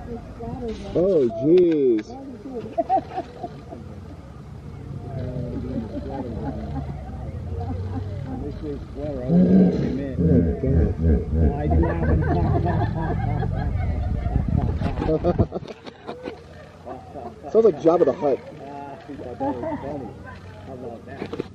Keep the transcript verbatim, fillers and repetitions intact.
Oh, jeez. Sounds like Jabba the Hutt. How about that?